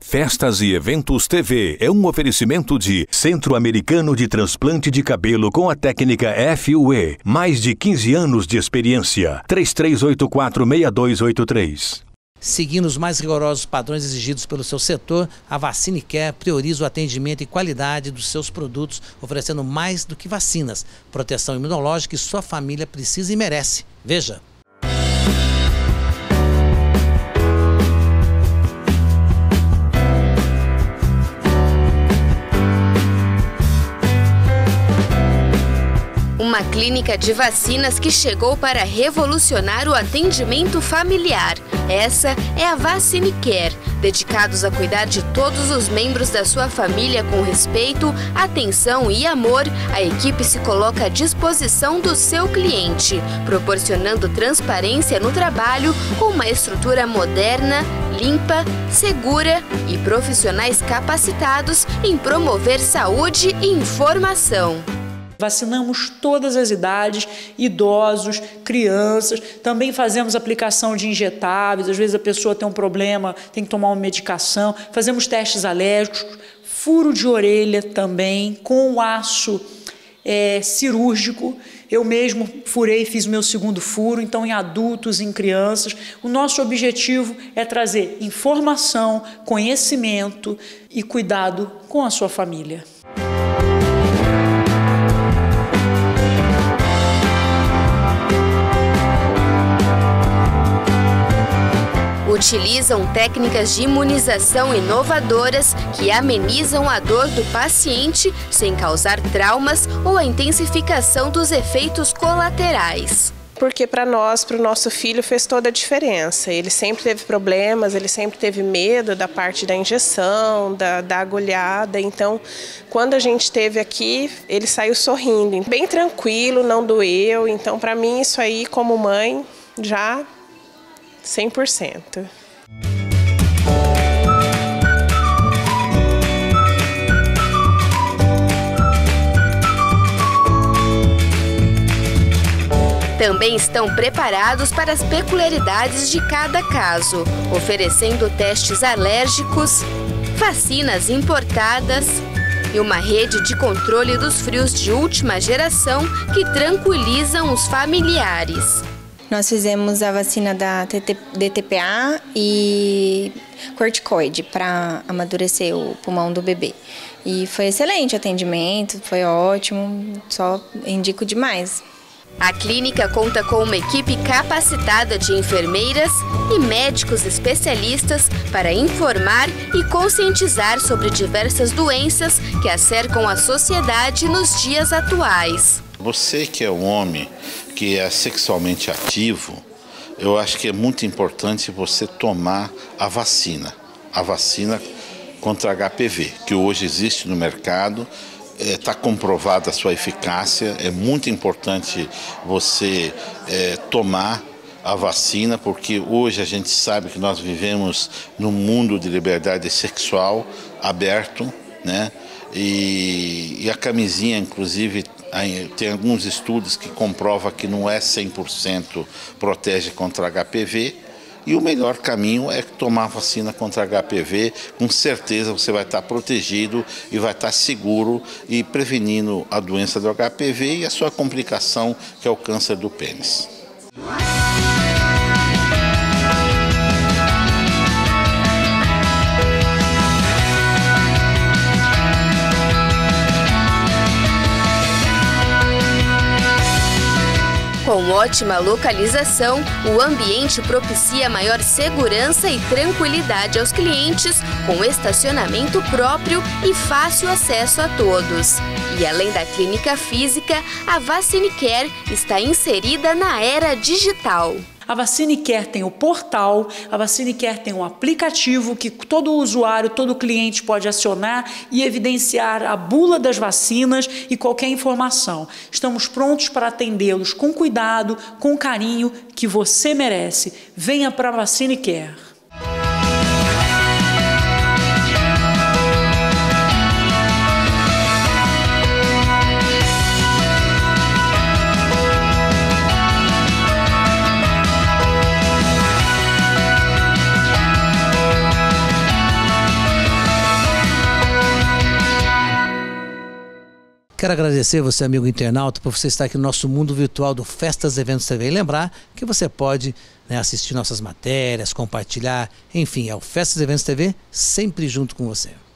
Festas e Eventos TV é um oferecimento de Centro Americano de Transplante de Cabelo com a técnica FUE. Mais de 15 anos de experiência. 3384-6283. Seguindo os mais rigorosos padrões exigidos pelo seu setor, a VaciniCare prioriza o atendimento e qualidade dos seus produtos, oferecendo mais do que vacinas, proteção imunológica que sua família precisa e merece. Veja! Uma clínica de vacinas que chegou para revolucionar o atendimento familiar. Essa é a VaciniCare, dedicados a cuidar de todos os membros da sua família com respeito, atenção e amor. A equipe se coloca à disposição do seu cliente, proporcionando transparência no trabalho com uma estrutura moderna, limpa, segura e profissionais capacitados em promover saúde e informação. Vacinamos todas as idades, idosos, crianças, também fazemos aplicação de injetáveis, às vezes a pessoa tem um problema, tem que tomar uma medicação, fazemos testes alérgicos, furo de orelha também, com aço cirúrgico. Eu mesmo furei e fiz o meu segundo furo, então em adultos, em crianças. O nosso objetivo é trazer informação, conhecimento e cuidado com a sua família. Utilizam técnicas de imunização inovadoras que amenizam a dor do paciente sem causar traumas ou a intensificação dos efeitos colaterais. Porque para nós, para o nosso filho, fez toda a diferença. Ele sempre teve problemas, ele sempre teve medo da parte da injeção, da agulhada. Então, quando a gente esteve aqui, ele saiu sorrindo, bem tranquilo, não doeu. Então, para mim, isso aí, como mãe, já 100%. Também estão preparados para as peculiaridades de cada caso, oferecendo testes alérgicos, vacinas importadas e uma rede de controle dos frios de última geração que tranquilizam os familiares. Nós fizemos a vacina da DTPA e corticoide para amadurecer o pulmão do bebê. E foi excelente o atendimento, foi ótimo, só indico demais. A clínica conta com uma equipe capacitada de enfermeiras e médicos especialistas para informar e conscientizar sobre diversas doenças que acercam a sociedade nos dias atuais. Você que é um homem que é sexualmente ativo, eu acho que é muito importante você tomar a vacina contra HPV, que hoje existe no mercado, está comprovada a sua eficácia. É muito importante você tomar a vacina, porque hoje a gente sabe que nós vivemos num mundo de liberdade sexual aberto, né? E a camisinha, inclusive, tem alguns estudos que comprovam que não é 100% protege contra HPV. E o melhor caminho é tomar a vacina contra HPV. Com certeza você vai estar protegido e vai estar seguro e prevenindo a doença do HPV e a sua complicação, que é o câncer do pênis. Com ótima localização, o ambiente propicia maior segurança e tranquilidade aos clientes, com estacionamento próprio e fácil acesso a todos. E além da clínica física, a VaciniCare está inserida na era digital. A VaciniCare tem o portal, a VaciniCare tem um aplicativo que todo usuário, todo cliente pode acionar e evidenciar a bula das vacinas e qualquer informação. Estamos prontos para atendê-los com cuidado, com carinho que você merece. Venha para a VaciniCare. Quero agradecer você, amigo internauta, por você estar aqui no nosso mundo virtual do Festas Eventos TV. E lembrar que você pode, né, assistir nossas matérias, compartilhar, enfim, é o Festas Eventos TV sempre junto com você.